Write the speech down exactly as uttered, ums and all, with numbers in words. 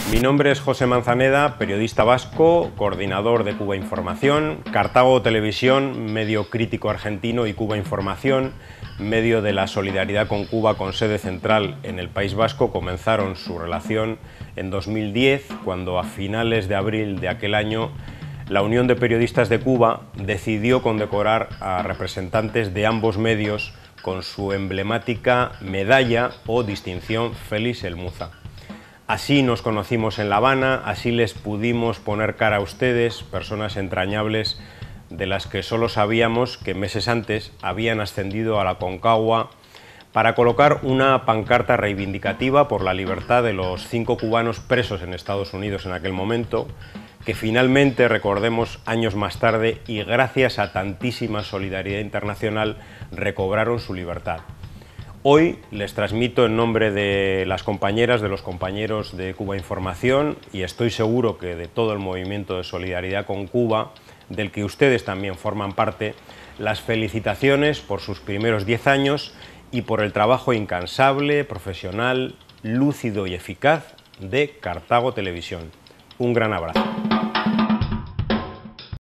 Mi nombre es José Manzaneda, periodista vasco, coordinador de Cuba Información, Cartago Televisión, medio crítico argentino, y Cuba Información, medio de la solidaridad con Cuba con sede central en el País Vasco, comenzaron su relación en dos mil diez, cuando a finales de abril de aquel año la Unión de Periodistas de Cuba decidió condecorar a representantes de ambos medios con su emblemática medalla o distinción Félix el Muza. Así nos conocimos en La Habana, así les pudimos poner cara a ustedes, personas entrañables de las que solo sabíamos que meses antes habían ascendido a la Concagua para colocar una pancarta reivindicativa por la libertad de los cinco cubanos presos en Estados Unidos en aquel momento, que finalmente, recordemos, años más tarde y gracias a tantísima solidaridad internacional, recobraron su libertad. Hoy les transmito en nombre de las compañeras, de los compañeros de Cuba Información, y estoy seguro que de todo el movimiento de solidaridad con Cuba, del que ustedes también forman parte, las felicitaciones por sus primeros diez años y por el trabajo incansable, profesional, lúcido y eficaz de Cartago Televisión. Un gran abrazo.